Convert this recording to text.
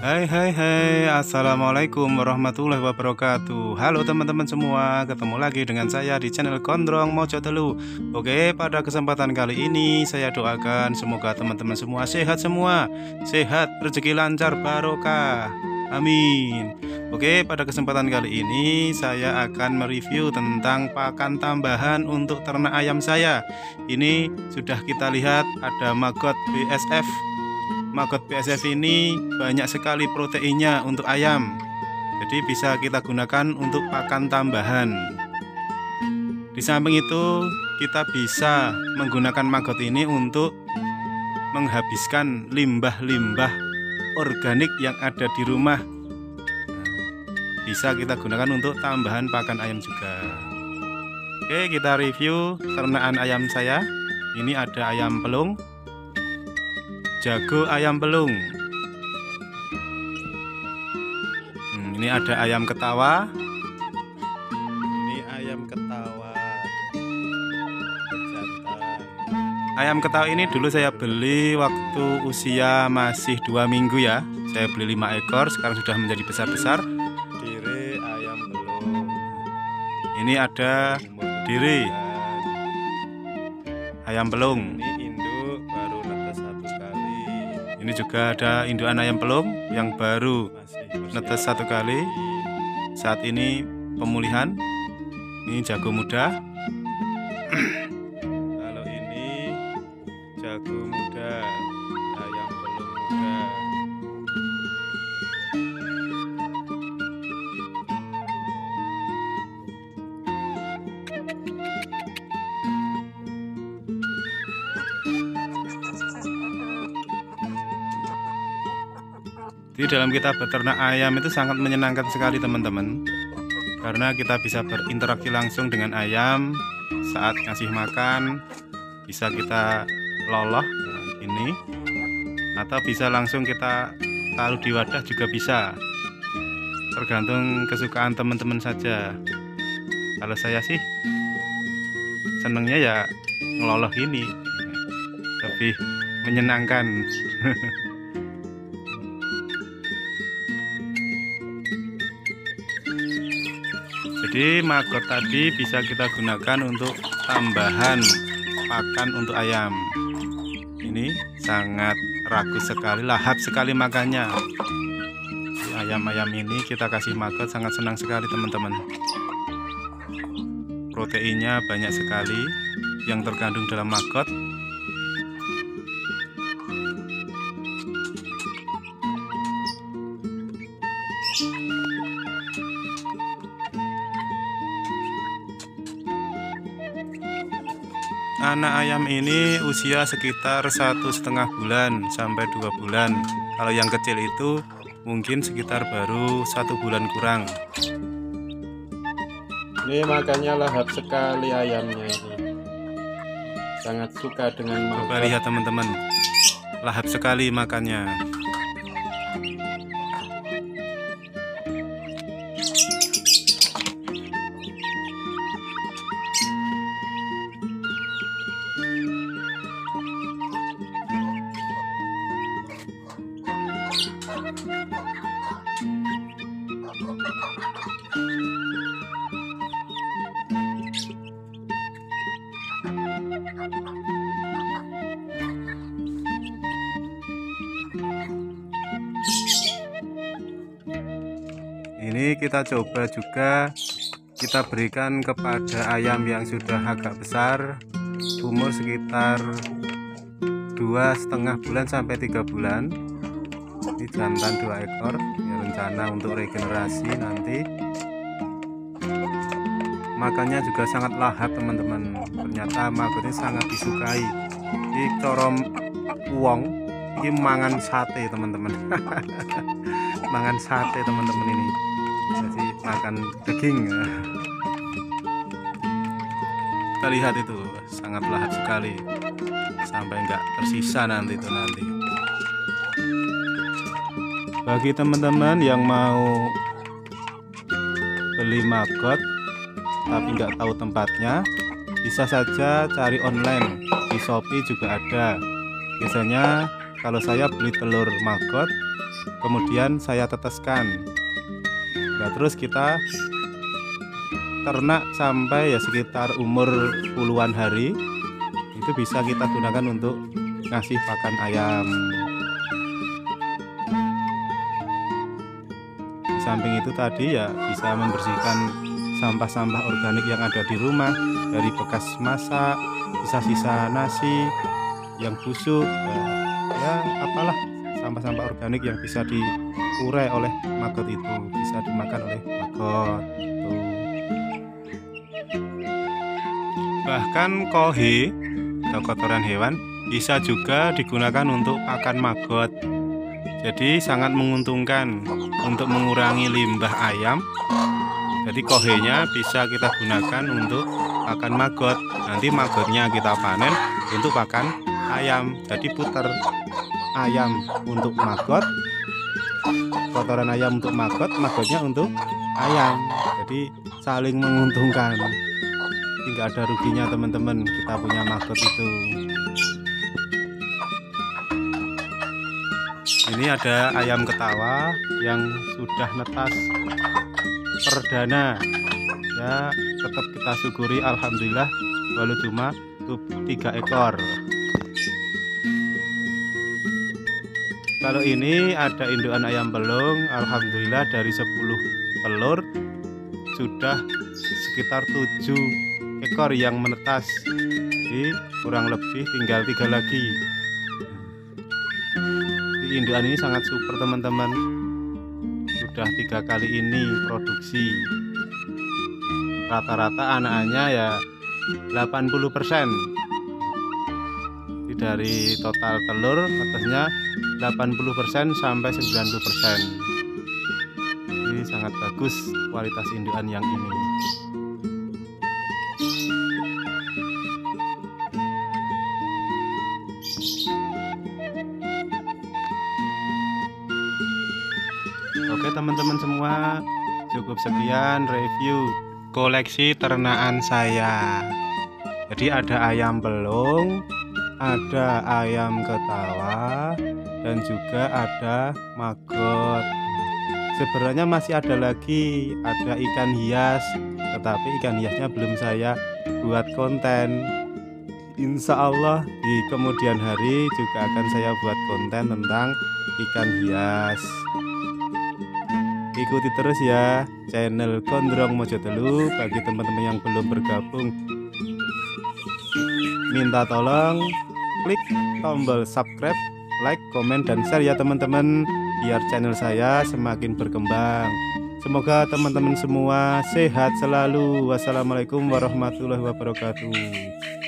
Hai, assalamualaikum warahmatullahi wabarakatuh. Halo teman-teman semua, ketemu lagi dengan saya di channel Gondrong Mojo Telu. Oke, pada kesempatan kali ini saya doakan semoga teman-teman semua, sehat rezeki lancar, barokah, amin. Oke, pada kesempatan kali ini saya akan mereview tentang pakan tambahan untuk ternak ayam saya. Ini sudah kita lihat ada maggot BSF. Maggot BSF ini banyak sekali proteinnya untuk ayam, jadi bisa kita gunakan untuk pakan tambahan. Di samping itu kita bisa menggunakan maggot ini untuk menghabiskan limbah-limbah organik yang ada di rumah. Bisa kita gunakan untuk tambahan pakan ayam juga. Oke, kita review ternakan ayam saya. Ini ada ayam pelung, jago ayam pelung. Ini ada ayam ketawa. Ini ayam ketawa jantan. Ayam ketawa ini dulu saya beli waktu usia masih 2 minggu ya. Saya beli 5 ekor, sekarang sudah menjadi besar-besar. Diri ayam pelung. Ini ada diri ayam pelung. Ini juga ada indukan ayam pelung yang baru netes 1 kali. Saat ini pemulihan. Ini jago muda. Kalau ini jago muda, ayam pelung muda. Di dalam kita beternak ayam itu sangat menyenangkan sekali teman-teman, karena kita bisa berinteraksi langsung dengan ayam saat ngasih makan. Bisa kita loloh ini, atau bisa langsung kita taruh di wadah juga bisa, tergantung kesukaan teman-teman saja. Kalau saya sih senengnya ya ngeloloh ini, lebih menyenangkan. Jadi maggot tadi bisa kita gunakan untuk tambahan pakan untuk ayam. Ini sangat ragus sekali, lahap sekali makannya. Ayam-ayam ini kita kasih maggot sangat senang sekali teman-teman. Proteinnya banyak sekali yang terkandung dalam maggot. Anak ayam ini usia sekitar 1,5 bulan sampai 2 bulan. Kalau yang kecil itu mungkin sekitar baru 1 bulan kurang. Ini makannya lahap sekali ayamnya ini. Sangat suka dengan maggot. Coba lihat teman-teman, lahap sekali makannya. Ini kita coba juga kita berikan kepada ayam yang sudah agak besar, umur sekitar 2,5 bulan sampai 3 bulan. Ini jantan 2 ekor ya, rencana untuk regenerasi nanti. Makannya juga sangat lahap teman-teman. Ternyata maggot ini sangat disukai. Ini corom uang, ini mangan sate teman-teman. Mangan sate teman-teman ini. Jadi makan daging ya. Kita lihat itu sangat lahap sekali, sampai enggak tersisa nanti. Bagi teman-teman yang mau beli maggot tapi nggak tahu tempatnya, bisa saja cari online. Di Shopee juga ada. Biasanya kalau saya beli telur maggot kemudian saya teteskan. Nah, terus kita ternak sampai ya sekitar umur puluhan hari, itu bisa kita gunakan untuk ngasih pakan ayam. Di samping itu tadi ya bisa membersihkan sampah-sampah organik yang ada di rumah, dari bekas masak, sisa-sisa nasi yang busuk, ya apalah sampah-sampah organik yang bisa diurai oleh maggot itu, bisa dimakan oleh maggot. Bahkan kohe atau kotoran hewan bisa juga digunakan untuk pakan maggot. Jadi sangat menguntungkan untuk mengurangi limbah ayam. Jadi kohenya bisa kita gunakan untuk pakan maggot. Nanti maggotnya kita panen untuk pakan ayam. Jadi putar ayam untuk maggot, kotoran ayam untuk maggot, maggotnya untuk ayam. Jadi saling menguntungkan. Nggak ada ruginya teman-teman kita punya maggot itu. Ini ada ayam ketawa yang sudah netas perdana, ya tetap kita syukuri, alhamdulillah, walau cuma 3 ekor. Kalau ini ada indukan ayam pelung, alhamdulillah dari 10 telur sudah sekitar 7 ekor yang menetas. Jadi kurang lebih tinggal 3 lagi. Di indukan ini sangat super teman-teman, sudah 3 kali ini produksi. Rata-rata anakannya ya 80%. Jadi dari total telur atasnya 80% sampai 90%. Ini sangat bagus kualitas indukan yang ini. Oke teman-teman semua, cukup sekian review koleksi ternakan saya. Jadi ada ayam pelung, ada ayam ketawa, dan juga ada maggot. Sebenarnya masih ada lagi, ada ikan hias, tetapi ikan hiasnya belum saya buat konten. Insya Allah di kemudian hari juga akan saya buat konten tentang ikan hias. Ikuti terus ya channel Gondrong Mojotelu. Bagi teman-teman yang belum bergabung, minta tolong klik tombol subscribe, like, komen, dan share ya teman-teman, biar channel saya semakin berkembang. Semoga teman-teman semua sehat selalu. Wassalamualaikum warahmatullahi wabarakatuh.